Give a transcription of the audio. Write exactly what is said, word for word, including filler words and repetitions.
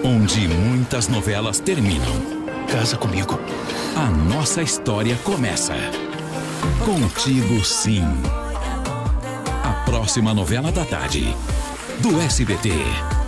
onde muitas novelas terminam. Casa comigo. A nossa história começa. Contigo, sim. A próxima novela da tarde, do S B T.